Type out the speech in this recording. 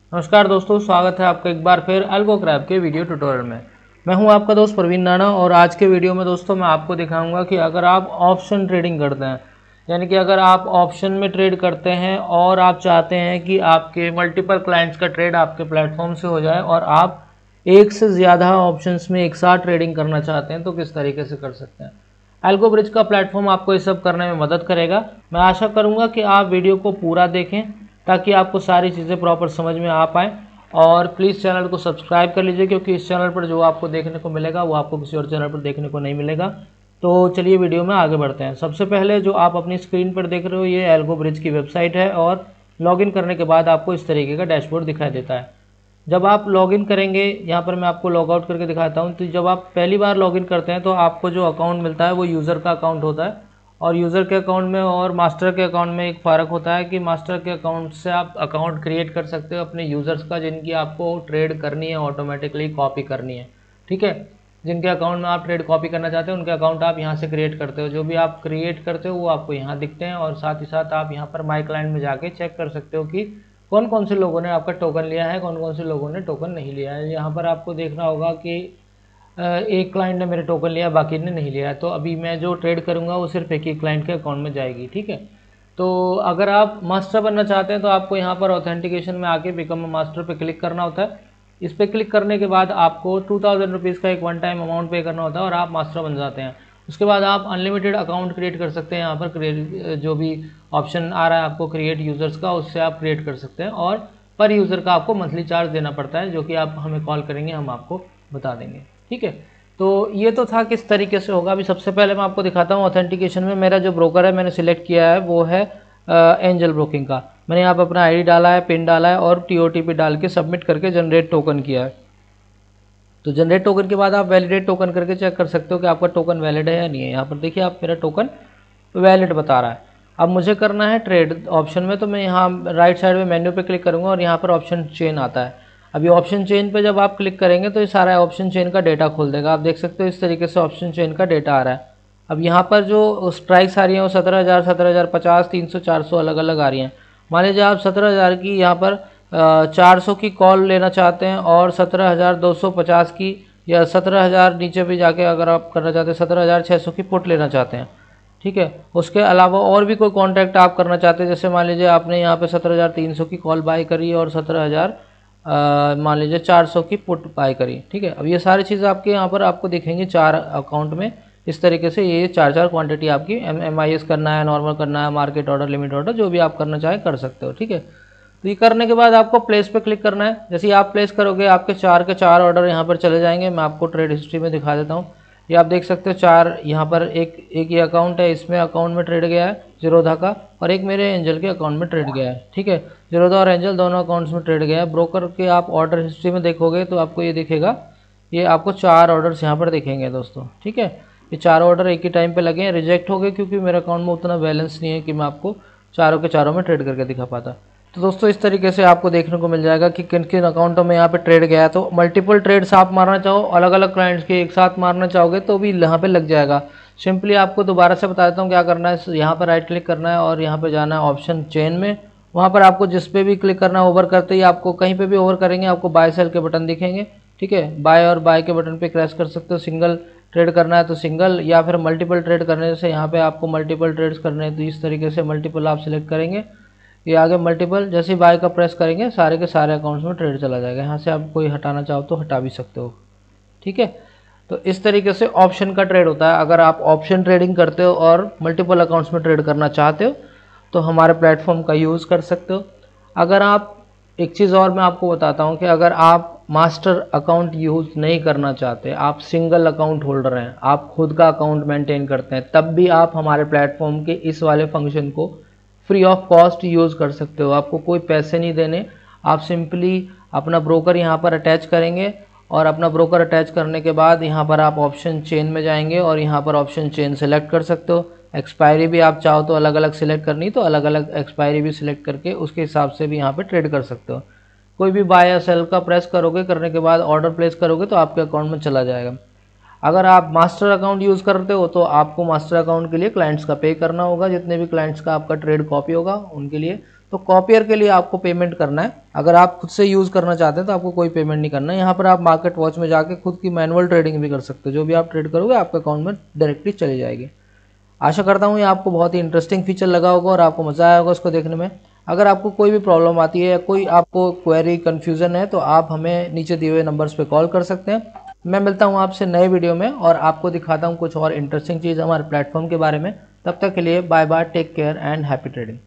नमस्कार दोस्तों, स्वागत है आपका एक बार फिर एल्गोक्रैब के वीडियो ट्यूटोरियल में। मैं हूं आपका दोस्त प्रवीण नाना और आज के वीडियो में दोस्तों मैं आपको दिखाऊंगा कि अगर आप ऑप्शन ट्रेडिंग करते हैं, यानी कि अगर आप ऑप्शन में ट्रेड करते हैं और आप चाहते हैं कि आपके मल्टीपल क्लाइंट्स का ट्रेड आपके प्लेटफॉर्म से हो जाए और आप एक से ज़्यादा ऑप्शंस में एक साथ ट्रेडिंग करना चाहते हैं, तो किस तरीके से कर सकते हैं। एल्गोब्रिज का प्लेटफॉर्म आपको ये सब करने में मदद करेगा। मैं आशा करूँगा कि आप वीडियो को पूरा देखें ताकि आपको सारी चीज़ें प्रॉपर समझ में आ पाएँ। और प्लीज़ चैनल को सब्सक्राइब कर लीजिए, क्योंकि इस चैनल पर जो आपको देखने को मिलेगा वो आपको किसी और चैनल पर देखने को नहीं मिलेगा। तो चलिए वीडियो में आगे बढ़ते हैं। सबसे पहले जो आप अपनी स्क्रीन पर देख रहे हो ये एल्गोब्रिज की वेबसाइट है और लॉगिन करने के बाद आपको इस तरीके का डैशबोर्ड दिखाई देता है। जब आप लॉगिन करेंगे, यहाँ पर मैं आपको लॉग आउट करके दिखाता हूँ, तो जब आप पहली बार लॉगिन करते हैं तो आपको जो अकाउंट मिलता है वो यूज़र का अकाउंट होता है। और यूज़र के अकाउंट में और मास्टर के अकाउंट में एक फ़र्क होता है कि मास्टर के अकाउंट से आप अकाउंट क्रिएट कर सकते हो अपने यूज़र्स का, जिनकी आपको ट्रेड करनी है, ऑटोमेटिकली कॉपी करनी है। ठीक है, जिनके अकाउंट में आप ट्रेड कॉपी करना चाहते हैं उनके अकाउंट आप यहाँ से क्रिएट करते हो। जो भी आप क्रिएट करते हो वो आपको यहाँ दिखते हैं और साथ ही साथ आप यहाँ पर माई क्लाइंट में जाके चेक कर सकते हो कि कौन कौन से लोगों ने आपका टोकन लिया है, कौन कौन से लोगों ने टोकन नहीं लिया है। यहाँ पर आपको देखना होगा कि एक क्लाइंट ने मेरे टोकन लिया, बाकी ने नहीं लिया है। तो अभी मैं जो ट्रेड करूँगा वो सिर्फ एक ही क्लाइंट के अकाउंट में जाएगी। ठीक है, तो अगर आप मास्टर बनना चाहते हैं तो आपको यहाँ पर ऑथेंटिकेशन में आके बिकम अ मास्टर पे क्लिक करना होता है। इस पर क्लिक करने के बाद आपको 2000 रुपीज़ का एक वन टाइम अमाउंट पे करना होता है और आप मास्टर बन जाते हैं। उसके बाद आप अनलिमिटेड अकाउंट क्रिएट कर सकते हैं। यहाँ पर जो भी ऑप्शन आ रहा है आपको क्रिएट यूज़र्स का, उससे आप क्रिएट कर सकते हैं और पर यूज़र का आपको मंथली चार्ज देना पड़ता है, जो कि आप हमें कॉल करेंगे हम आपको बता देंगे। ठीक है, तो ये तो था किस तरीके से होगा। अभी सबसे पहले मैं आपको दिखाता हूँ ऑथेंटिकेशन में मेरा जो ब्रोकर है मैंने सिलेक्ट किया है वो है एंजल ब्रोकिंग का। मैंने यहाँ पर अपना आईडी डाला है, पिन डाला है और टीओटीपी डाल के सबमिट करके जनरेट टोकन किया है। तो जनरेट टोकन के बाद आप वैलिडेट टोकन करके चेक कर सकते हो कि आपका टोकन वैलिड है या नहीं है। यहाँ पर देखिए आप मेरा टोकन वैलिड बता रहा है। अब मुझे करना है ट्रेड ऑप्शन में, तो मैं यहाँ राइट साइड में मेन्यू पे क्लिक करूँगा और यहाँ पर ऑप्शन चेन आता है। अभी ऑप्शन चेन पे जब आप क्लिक करेंगे तो ये सारा ऑप्शन चेन का डेटा खोल देगा। आप देख सकते हो इस तरीके से ऑप्शन चेन का डेटा आ रहा है। अब यहाँ पर जो स्ट्राइक्स आ रही हैं वो 17,000, 17,050, 300, 400 अलग अलग आ रही हैं। मान लीजिए आप 17,000 की यहाँ पर 400 की कॉल लेना चाहते हैं और 17,250 की, या 17,000 नीचे भी जाके अगर आप करना चाहते हैं 17,600 की पुट लेना चाहते हैं। ठीक है, उसके अलावा और भी कोई कॉन्ट्रैक्ट आप करना चाहते हैं, जैसे मान लीजिए आपने यहाँ पे 17,300 की कॉल बाय करी और 17,000 मान लीजिए 400 की पुट बाय करी। ठीक है, अब ये सारी चीज़ें आपके यहाँ पर आपको दिखेंगी 4 अकाउंट में। इस तरीके से ये 4 क्वांटिटी आपकी MIS करना है, नॉर्मल करना है, मार्केट ऑर्डर, लिमिट ऑर्डर, जो भी आप करना चाहें कर सकते हो। ठीक है, तो ये करने के बाद आपको प्लेस पे क्लिक करना है। जैसे ही आप प्लेस करोगे आपके 4 के 4 ऑर्डर यहाँ पर चले जाएंगे। मैं आपको ट्रेड हिस्ट्री में दिखा देता हूँ। ये आप देख सकते हो 4 यहाँ पर एक ये अकाउंट है, इसमें अकाउंट में ट्रेड गया है जीरोधा का, और एक मेरे एंजल के अकाउंट में ट्रेड गया है। ठीक है, जीरोधा और एंजल दोनों अकाउंट्स में ट्रेड गया है। ब्रोकर के आप ऑर्डर हिस्ट्री में देखोगे तो आपको ये दिखेगा, ये आपको 4 ऑर्डर्स यहाँ पर दिखेंगे दोस्तों। ठीक है, ये 4 ऑर्डर एक ही टाइम पे लगे हैं, रिजेक्ट हो गए क्योंकि मेरे अकाउंट में उतना बैलेंस नहीं है कि मैं आपको चारों के चारों में ट्रेड करके दिखा पाता। तो दोस्तों इस तरीके से आपको देखने को मिल जाएगा कि किन किन अकाउंटों में यहाँ पे ट्रेड गया है। तो मल्टीपल ट्रेड्स आप मारना चाहो, अलग अलग क्लाइंट्स के एक साथ मारना चाहोगे तो भी यहाँ पे लग जाएगा। सिंपली आपको दोबारा से बता देता हूँ क्या करना है। यहाँ पर राइट क्लिक करना है और यहाँ पर जाना है ऑप्शन चेन में। वहाँ पर आपको जिस पे भी क्लिक करना है, ओवर करते ही आपको कहीं पर भी ओवर करेंगे आपको बाय सेल के बटन दिखेंगे। ठीक है, बाय और बाय के बटन पर क्रैश कर सकते हो। सिंगल ट्रेड करना है तो सिंगल, या फिर मल्टीपल ट्रेड करने से यहाँ पे आपको मल्टीपल ट्रेड्स करने हैं तो इस तरीके से मल्टीपल आप सिलेक्ट करेंगे। ये आगे मल्टीपल, जैसे ही बाय का प्रेस करेंगे सारे के सारे अकाउंट्स में ट्रेड चला जाएगा। यहाँ से आप कोई हटाना चाहो तो हटा भी सकते हो। ठीक है, तो इस तरीके से ऑप्शन का ट्रेड होता है। अगर आप ऑप्शन ट्रेडिंग करते हो और मल्टीपल अकाउंट्स में ट्रेड करना चाहते हो तो हमारे प्लेटफॉर्म का यूज़ कर सकते हो। अगर आप, एक चीज़ और मैं आपको बताता हूँ कि अगर आप मास्टर अकाउंट यूज़ नहीं करना चाहते, आप सिंगल अकाउंट होल्डर हैं, आप खुद का अकाउंट मेंटेन करते हैं, तब भी आप हमारे प्लेटफॉर्म के इस वाले फंक्शन को फ्री ऑफ कॉस्ट यूज़ कर सकते हो। आपको कोई पैसे नहीं देने, आप सिंपली अपना ब्रोकर यहाँ पर अटैच करेंगे और अपना ब्रोकर अटैच करने के बाद यहाँ पर आप ऑप्शन चेन में जाएंगे और यहाँ पर ऑप्शन चेन सेलेक्ट कर सकते हो। एक्सपायरी भी आप चाहो तो अलग अलग सिलेक्ट करनी तो अलग अलग एक्सपायरी भी सिलेक्ट करके उसके हिसाब से भी यहाँ पे ट्रेड कर सकते हो। कोई भी बाय या सेल का प्रेस करोगे, करने के बाद ऑर्डर प्लेस करोगे तो आपके अकाउंट में चला जाएगा। अगर आप मास्टर अकाउंट यूज़ करते हो तो आपको मास्टर अकाउंट के लिए क्लाइंट्स का पे करना होगा, जितने भी क्लाइंट्स का आपका ट्रेड कॉपी होगा उनके लिए। तो कॉपियर के लिए आपको पेमेंट करना है। अगर आप खुद से यूज़ करना चाहते हैं तो आपको कोई पेमेंट नहीं करना है। यहाँ पर आप मार्केट वॉच में जाके खुद की मैनुअल ट्रेडिंग भी कर सकते हो, जो भी आप ट्रेड करोगे आपके अकाउंट में डायरेक्टली चली जाएगी। आशा करता हूँ ये आपको बहुत ही इंटरेस्टिंग फीचर लगा होगा और आपको मज़ा आया होगा इसको देखने में। अगर आपको कोई भी प्रॉब्लम आती है या कोई आपको क्वेरी कन्फ्यूज़न है तो आप हमें नीचे दिए हुए नंबर्स पे कॉल कर सकते हैं। मैं मिलता हूँ आपसे नए वीडियो में और आपको दिखाता हूँ कुछ और इंटरेस्टिंग चीज़ हमारे प्लेटफॉर्म के बारे में। तब तक के लिए bye bye, take care and happy trading.